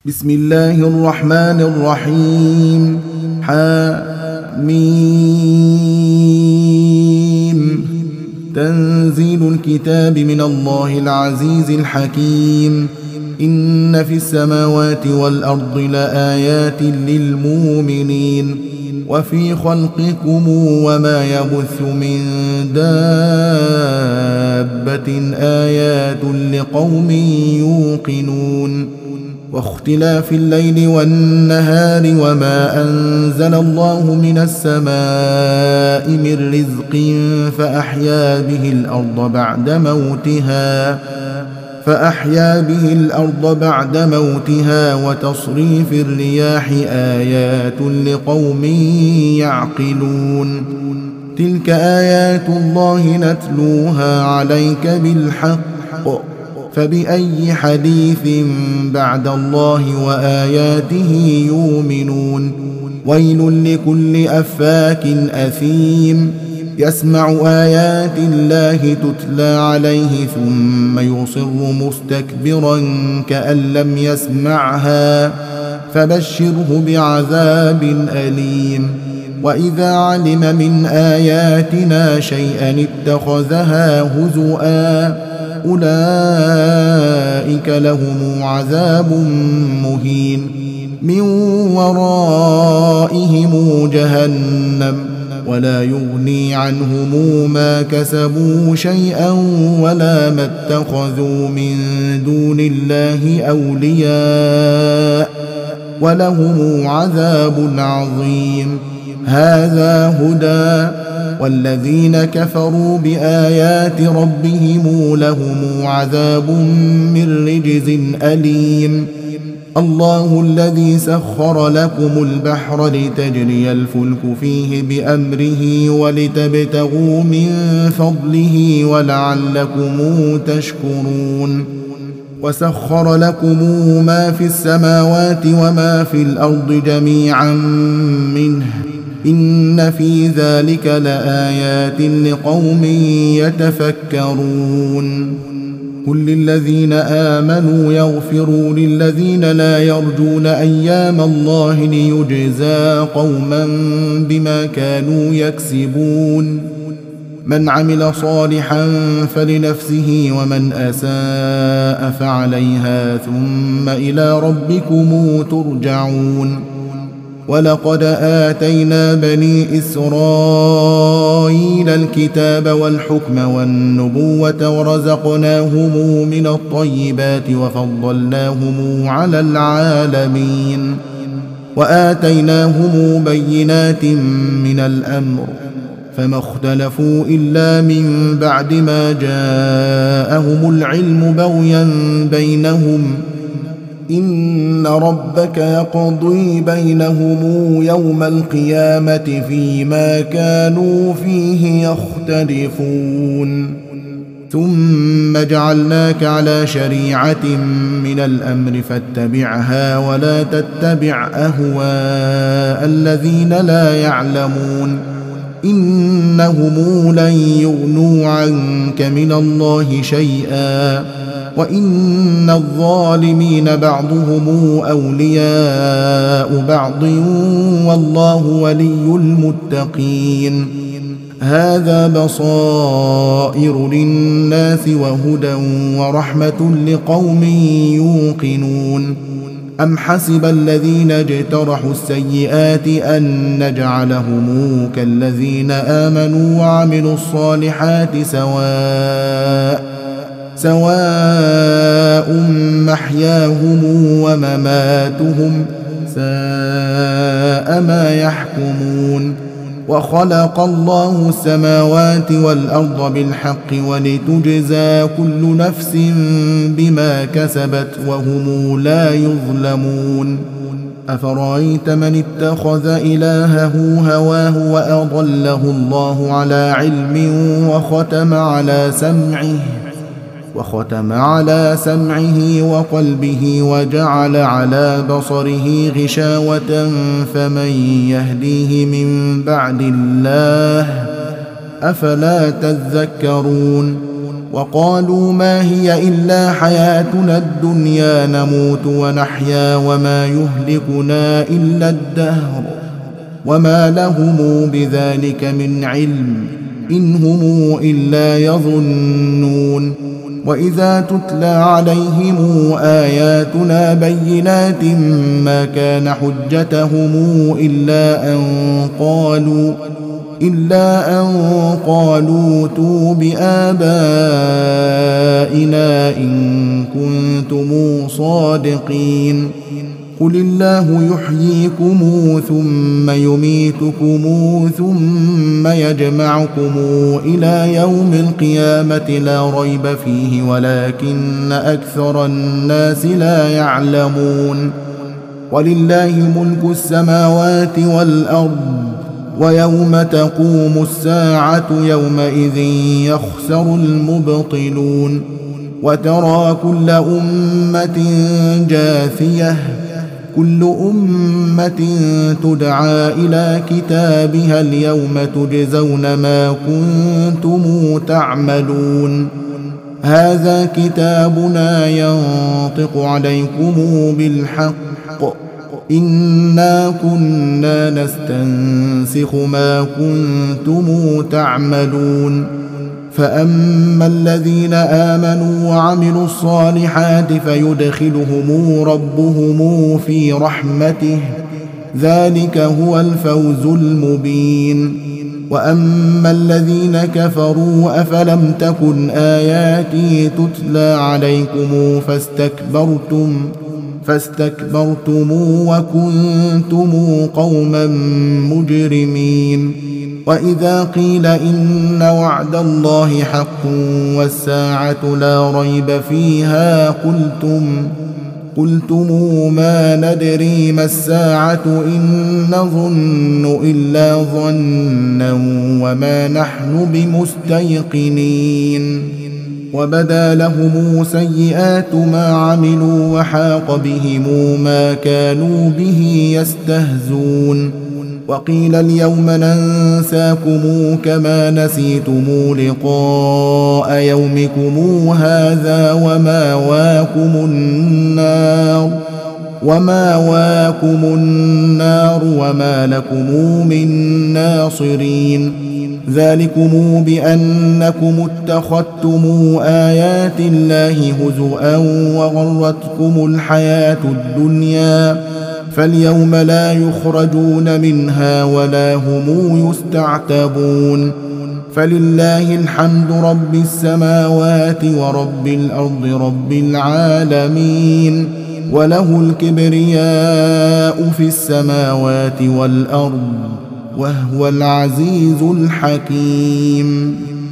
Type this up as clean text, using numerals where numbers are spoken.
بسم الله الرحمن الرحيم. حميم. تنزيل الكتاب من الله العزيز الحكيم. إن في السماوات والأرض لآيات للمؤمنين وفي خلقكم وما يبث من دابة آيات لقوم يوقنون واختلاف الليل والنهار وما أنزل الله من السماء من رزق فأحيا به الأرض بعد موتها وتصريف الرياح آيات لقوم يعقلون. تلك آيات الله نتلوها عليك بالحق فبأي حديث بعد الله وآياته يؤمنون. ويل لكل أفاك أثيم يسمع آيات الله تتلى عليه ثم يصر مستكبرا كأن لم يسمعها فبشره بعذاب أليم. وإذا علم من آياتنا شيئا اتخذها هزؤا أولئك لهم عذاب مهين من ورائهم جهنم ولا يغني عنهم ما كسبوا شيئا ولا ما اتخذوا من دون الله أولياء ولهم عذاب عظيم. هذا هدى والذين كفروا بآيات ربهم لهم عذاب من رجز أليم. الله الذي سخر لكم البحر لتجري الفلك فيه بأمره ولتبتغوا من فضله ولعلكم تشكرون. وسخر لكم ما في السماوات وما في الأرض جميعا منه إن في ذلك لآيات لقوم يتفكرون. قل للذين آمنوا يغفروا للذين لا يرجون أيام الله ليجزى قوما بما كانوا يكسبون. من عمل صالحا فلنفسه ومن أساء فعليها ثم إلى ربكم ترجعون. ولقد آتينا بني إسرائيل الكتاب والحكم والنبوة ورزقناهم من الطيبات وفضلناهم على العالمين وآتيناهم بينات من الأمر فما اختلفوا إلا من بعد ما جاءهم العلم بغيا بينهم إن ربك يقضي بينهم يوم القيامة فيما كانوا فيه يختلفون. ثم جعلناك على شريعة من الأمر فاتبعها ولا تتبع أهواء الذين لا يعلمون إنهم لن يغنوا عنك من الله شيئا وإن الظالمين بعضهم أولياء بعض والله ولي المتقين. هذا بصائر للناس وهدى ورحمة لقوم يوقنون. أم حسب الذين اجترحوا السيئات أن نجعلهم كالذين آمنوا وعملوا الصالحات سواء محياهم ومماتهم ساء ما يحكمون. وخلق الله السماوات والأرض بالحق ولتجزى كل نفس بما كسبت وهم لا يظلمون. أفرأيت من اتخذ إلهه هواه وأضله الله على علم وختم على سمعه وقلبه وجعل على بصره غشاوة فمن يهديه من بعد الله أفلا تذكرون. وقالوا ما هي إلا حياتنا الدنيا نموت ونحيا وما يهلكنا إلا الدهر وما لهم بذلك من علم إن هم إلا يظنون. وإذا تتلى عليهم آياتنا بينات ما كان حجتهم إلا أن قالوا ائتوا بآبائنا إن كنتم صادقين. قل الله يحييكم ثم يميتكم ثم يجمعكم إلى يوم القيامة لا ريب فيه ولكن أكثر الناس لا يعلمون. ولله ملك السماوات والأرض ويوم تقوم الساعة يومئذ يخسر المبطلون. وترى كل أمة جاثية كل أمة تدعى إلى كتابها اليوم تجزون ما كنتم تعملون. هذا كتابنا ينطق عليكم بالحق إنا كنا نستنسخ ما كنتم تعملون. فأما الذين آمنوا وعملوا الصالحات فيدخلهم ربهم في رحمته ذلك هو الفوز المبين. وأما الذين كفروا أفلم تكن آياتي تتلى عليكم فاستكبرتم وكنتم قوما مجرمين. وإذا قيل إن وعد الله حق والساعة لا ريب فيها قلتم ما ندري ما الساعة إن نظن إلا ظنا وما نحن بمستيقنين. وبدا لهم سيئات ما عملوا وحاق بهم ما كانوا به يستهزون. وقيل اليوم ننساكم كما نسيتم لقاء يومكم هذا ومأواكم النار وما لكم من ناصرين. ذلكم بأنكم اتخذتم آيات الله هزؤا وغرتكم الحياة الدنيا فاليوم لا يخرجون منها ولا هم يستعتبون. فلله الحمد رب السماوات ورب الأرض رب العالمين وله الكبرياء في السماوات والأرض وهو العزيز الحكيم.